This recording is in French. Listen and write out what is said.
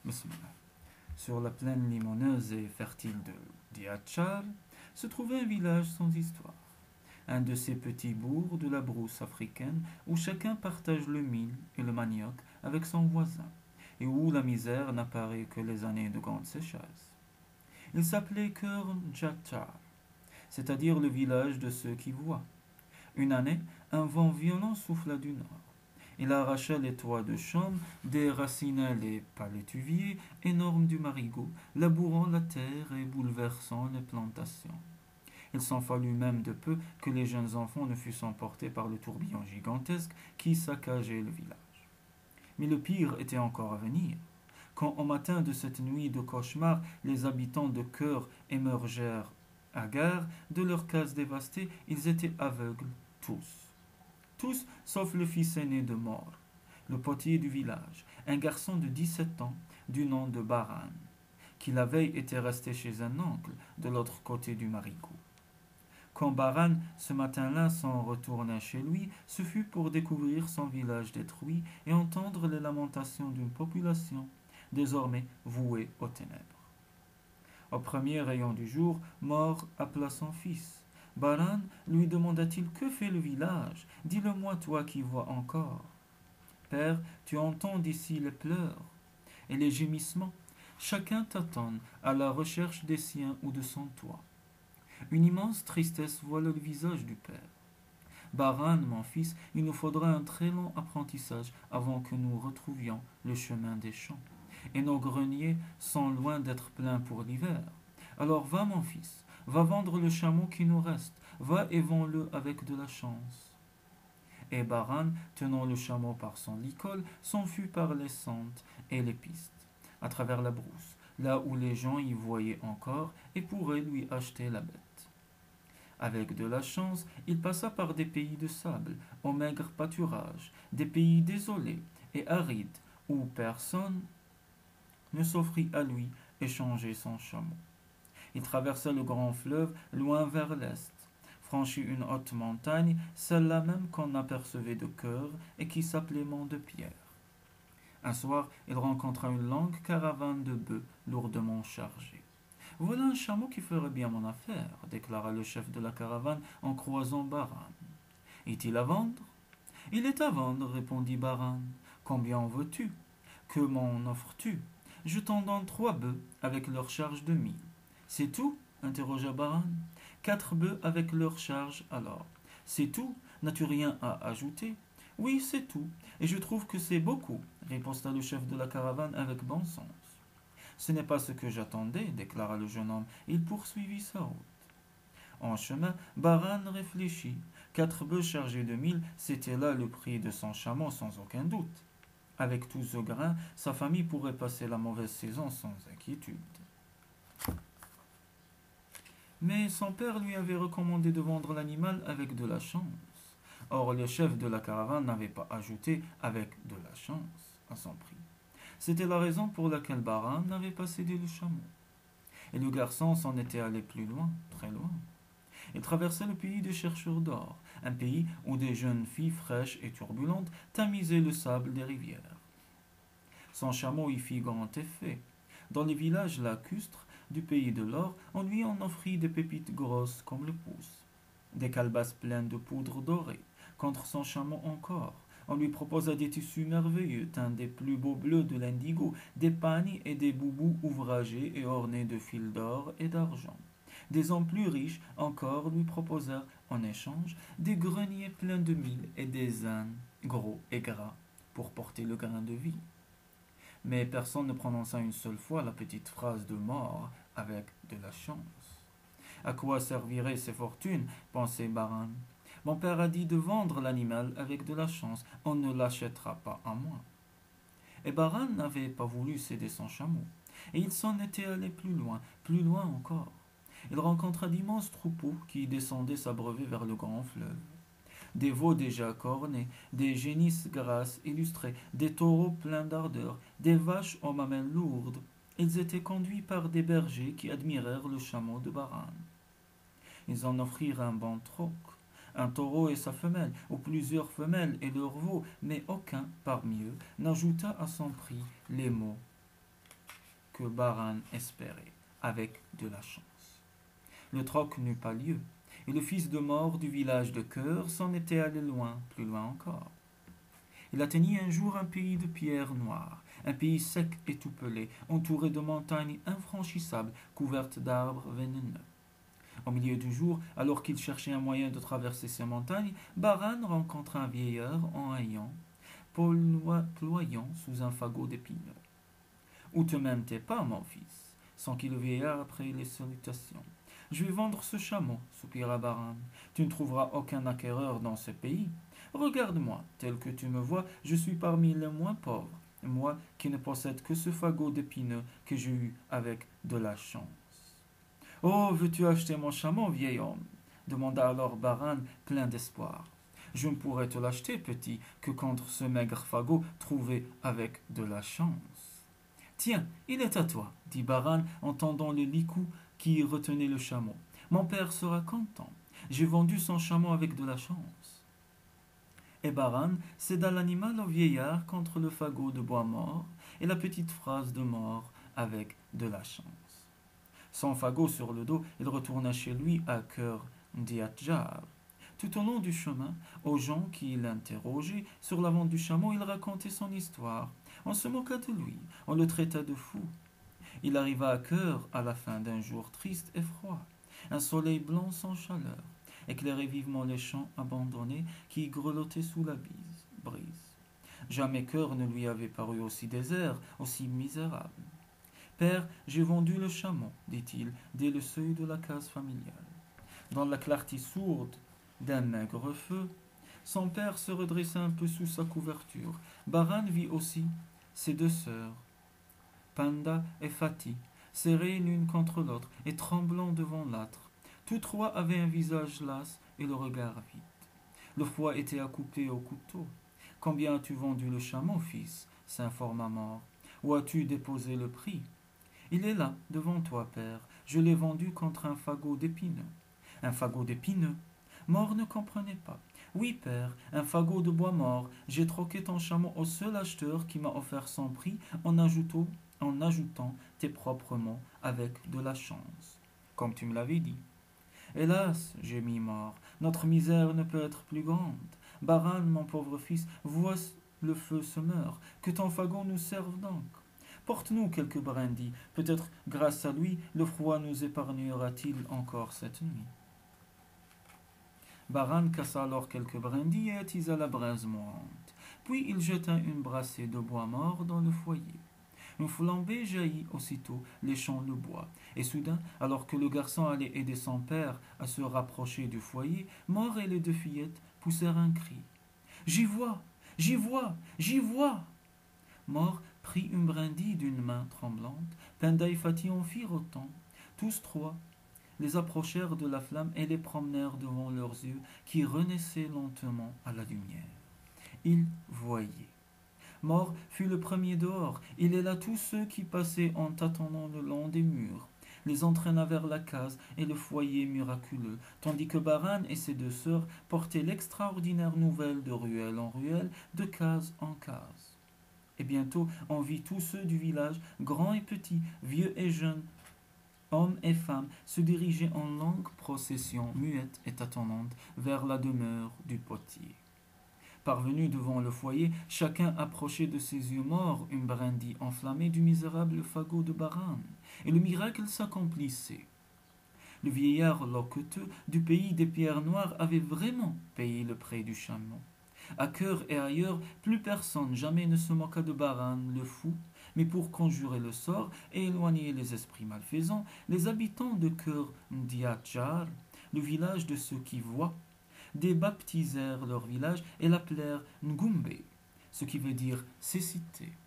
Bismillah. Sur la plaine limoneuse et fertile de Diachar se trouvait un village sans histoire. Un de ces petits bourgs de la brousse africaine où chacun partage le mil et le manioc avec son voisin et où la misère n'apparaît que les années de grande sécheresse. Il s'appelait Kern Jatchar, c'est-à-dire le village de ceux qui voient. Une année, un vent violent souffla du nord. Il arracha les toits de chaume, déracina les palétuviers énormes du marigot, labourant la terre et bouleversant les plantations. Il s'en fallut même de peu que les jeunes enfants ne fussent emportés par le tourbillon gigantesque qui saccageait le village. Mais le pire était encore à venir. Quand au matin de cette nuit de cauchemar, les habitants de Cœur émergèrent hagards de leurs cases dévastées, ils étaient aveugles, tous. Tous, sauf le fils aîné de Mort, le potier du village, un garçon de 17 ans, du nom de Baran, qui la veille était resté chez un oncle de l'autre côté du marigot. Quand Baran, ce matin-là, s'en retourna chez lui, ce fut pour découvrir son village détruit et entendre les lamentations d'une population désormais vouée aux ténèbres. Au premier rayon du jour, Mort appela son fils. Baran lui demanda-t-il: Que fait le village? Dis-le-moi, toi qui vois encore. Père, tu entends d'ici les pleurs et les gémissements. Chacun t'attend à la recherche des siens ou de son toit. Une immense tristesse voile le visage du père. Baran, mon fils, il nous faudra un très long apprentissage avant que nous retrouvions le chemin des champs. Et nos greniers sont loin d'être pleins pour l'hiver. Alors va, mon fils, va vendre le chameau qui nous reste, va et vends-le avec de la chance. Et Baran, tenant le chameau par son licol, s'enfuit par les sentes et les pistes, à travers la brousse, là où les gens y voyaient encore et pourraient lui acheter la bête. Avec de la chance, il passa par des pays de sable, au maigre pâturage, des pays désolés et arides, où personne ne s'offrit à lui échanger son chameau. Il traversa le grand fleuve loin vers l'est, franchit une haute montagne, celle-là même qu'on apercevait de Cœur et qui s'appelait Mont de Pierre. Un soir, il rencontra une longue caravane de bœufs lourdement chargés. Voilà un chameau qui ferait bien mon affaire, déclara le chef de la caravane en croisant Baran. Est-il à vendre? Il est à vendre, répondit Baran. Combien en veux-tu? Que m'en offres-tu? Je t'en donne 3 bœufs avec leur charge de 1000. C'est tout? Interrogea Baran. 4 bœufs avec leur charge alors. C'est tout? N'as-tu rien à ajouter? Oui, c'est tout. Et je trouve que c'est beaucoup, riposta le chef de la caravane avec bon sens. Ce n'est pas ce que j'attendais, déclara le jeune homme. Il poursuivit sa route. En chemin, Baran réfléchit. 4 bœufs chargés de 1000, c'était là le prix de son chameau sans aucun doute. Avec tout ce grain, sa famille pourrait passer la mauvaise saison sans inquiétude. Mais son père lui avait recommandé de vendre l'animal avec de la chance. Or, le chef de la caravane n'avait pas ajouté avec de la chance à son prix. C'était la raison pour laquelle Baran n'avait pas cédé le chameau. Et le garçon s'en était allé plus loin, très loin. Il traversait le pays des chercheurs d'or, un pays où des jeunes filles fraîches et turbulentes tamisaient le sable des rivières. Son chameau y fit grand effet. Dans les villages lacustres du pays de l'or, on lui en offrit des pépites grosses comme le pouce, des calebasses pleines de poudre dorée, contre son chameau encore. On lui proposa des tissus merveilleux, teints des plus beaux bleus de l'indigo, des pagnes et des boubous ouvragés et ornés de fils d'or et d'argent. Des hommes plus riches encore lui proposèrent en échange des greniers pleins de mil et des ânes gros et gras pour porter le grain de vie. Mais personne ne prononça une seule fois la petite phrase de mort avec de la chance. À quoi serviraient ces fortunes? Pensait Baran. Mon père a dit de vendre l'animal avec de la chance. On ne l'achètera pas à moi. Et Baran n'avait pas voulu céder son chameau. Et il s'en était allé plus loin encore. Il rencontra d'immenses troupeaux qui descendaient s'abreuver vers le grand fleuve. Des veaux déjà cornés, des génisses grasses illustrées, des taureaux pleins d'ardeur, des vaches aux mamelles lourdes. Ils étaient conduits par des bergers qui admirèrent le chameau de Baran. Ils en offrirent un bon troc, un taureau et sa femelle, ou plusieurs femelles et leurs veaux, mais aucun, parmi eux, n'ajouta à son prix les mots que Baran espérait, avec de la chance. Le troc n'eut pas lieu, et le fils de Mort du village de Cœur s'en était allé loin, plus loin encore. Il atteignit un jour un pays de pierres noires, un pays sec et tout pelé, entouré de montagnes infranchissables, couvertes d'arbres venimeux. Au milieu du jour, alors qu'il cherchait un moyen de traverser ces montagnes, Baran rencontra un vieillard en haillant, ployant sous un fagot d'épineux. Où te mènes tes pas, mon fils? S'enquit le vieillard après les salutations. Je vais vendre ce chameau, soupira Baran. Tu ne trouveras aucun acquéreur dans ce pays. Regarde-moi, tel que tu me vois, je suis parmi les moins pauvres, moi qui ne possède que ce fagot d'épineux que j'ai eu avec de la chance. Oh, veux-tu acheter mon chameau, vieil homme? Demanda alors Baran, plein d'espoir. Je ne pourrais te l'acheter, petit, que contre ce maigre fagot trouvé avec de la chance. Tiens, il est à toi, dit Baran en tendant le licou qui retenait le chameau. Mon père sera content. J'ai vendu son chameau avec de la chance. Et Baran céda l'animal au vieillard contre le fagot de bois mort et la petite phrase de mort avec de la chance. Son fagot sur le dos, il retourna chez lui à Cœur d'Iatjar. Tout au long du chemin, aux gens qui l'interrogeaient sur la vente du chameau, il racontait son histoire. On se moqua de lui, on le traita de fou. Il arriva à Cœur à la fin d'un jour triste et froid. Un soleil blanc sans chaleur éclairait vivement les champs abandonnés qui grelottaient sous la brise. Jamais Cœur ne lui avait paru aussi désert, aussi misérable. Père, j'ai vendu le chameau, dit-il, dès le seuil de la case familiale. Dans la clarté sourde d'un maigre feu, son père se redressa un peu sous sa couverture. Baran vit aussi ses deux sœurs, Panda et Fatih, serrées l'une contre l'autre et tremblant devant l'âtre. Tous trois avaient un visage las et le regard vide. Le foie était accoupé au couteau. Combien as-tu vendu le chameau, fils? S'informa Mort. Où as-tu déposé le prix? Il est là, devant toi, père. Je l'ai vendu contre un fagot d'épineux. Un fagot d'épineux? Mort ne comprenait pas. Oui, père, un fagot de bois mort. J'ai troqué ton chameau au seul acheteur qui m'a offert son prix en ajoutant tes propres mots avec de la chance, comme tu me l'avais dit. Hélas, gémit Mort, notre misère ne peut être plus grande. Baran, mon pauvre fils, vois le feu se meurt. Que ton fagot nous serve donc. Porte-nous quelques brindilles. Peut-être grâce à lui, le froid nous épargnera-t-il encore cette nuit. Baran cassa alors quelques brindilles et attisa la braise mourante. Puis il jeta une brassée de bois mort dans le foyer. Une flambée jaillit aussitôt, léchant le bois. Et soudain, alors que le garçon allait aider son père à se rapprocher du foyer, Mort et les deux fillettes poussèrent un cri. « J'y vois! J'y vois! J'y vois !» Mort prit une brindille d'une main tremblante. Penda et Fatih en firent autant. Tous trois les approchèrent de la flamme et les promenèrent devant leurs yeux qui renaissaient lentement à la lumière. Ils voyaient. Mort fut le premier dehors. Il est là tous ceux qui passaient en tâtonnant le long des murs, les entraîna vers la case et le foyer miraculeux, tandis que Baran et ses deux sœurs portaient l'extraordinaire nouvelle de ruelle en ruelle, de case en case. Et bientôt on vit tous ceux du village, grands et petits, vieux et jeunes, hommes et femmes, se diriger en longue procession, muette et tâtonnante, vers la demeure du potier. Parvenus devant le foyer, chacun approchait de ses yeux morts une brindille enflammée du misérable fagot de Baran, et le miracle s'accomplissait. Le vieillard loqueteux du pays des pierres noires avait vraiment payé le prix du chameau. À Cœur et ailleurs, plus personne jamais ne se moqua de Baran le fou, mais pour conjurer le sort et éloigner les esprits malfaisants, les habitants de Cœur d'Iatjar, le village de ceux qui voient, débaptisèrent leur village et l'appelèrent Ngumbe, ce qui veut dire cécité.